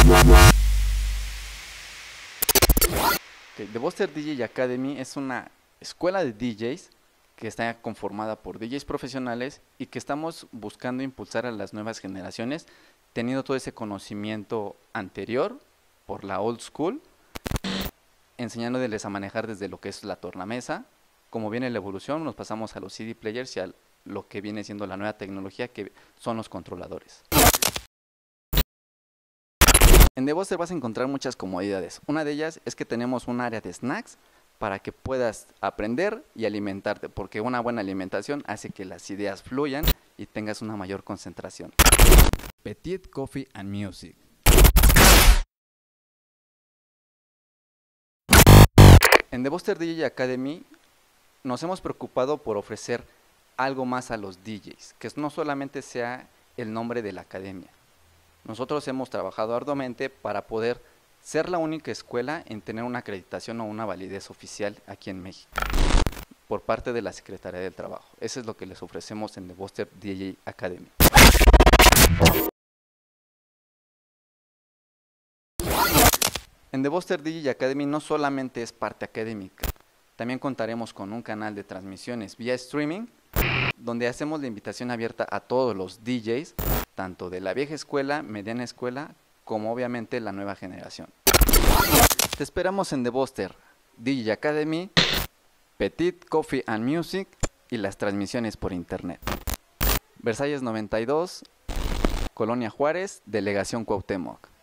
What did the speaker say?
The Buster DJ Academy es una escuela de DJs que está conformada por DJs profesionales y que estamos buscando impulsar a las nuevas generaciones, teniendo todo ese conocimiento anterior por la old school, enseñándoles a manejar desde lo que es la tornamesa. Como viene la evolución, nos pasamos a los CD players y a lo que viene siendo la nueva tecnología, que son los controladores. En The Buster vas a encontrar muchas comodidades. Una de ellas es que tenemos un área de snacks para que puedas aprender y alimentarte, porque una buena alimentación hace que las ideas fluyan y tengas una mayor concentración. Petit Coffee and Music. En The Buster DJ Academy nos hemos preocupado por ofrecer algo más a los DJs, que no solamente sea el nombre de la academia. Nosotros hemos trabajado arduamente para poder ser la única escuela en tener una acreditación o una validez oficial aquí en México, por parte de la Secretaría del Trabajo. Eso es lo que les ofrecemos en The Buster DJ Academy. En The Buster DJ Academy no solamente es parte académica, también contaremos con un canal de transmisiones vía streaming, donde hacemos la invitación abierta a todos los DJs, tanto de la vieja escuela, mediana escuela, como obviamente la nueva generación. Te esperamos en The Buster DJ Academy, Petit Coffee and Music y las transmisiones por internet. Versalles 92, Colonia Juárez, Delegación Cuauhtémoc.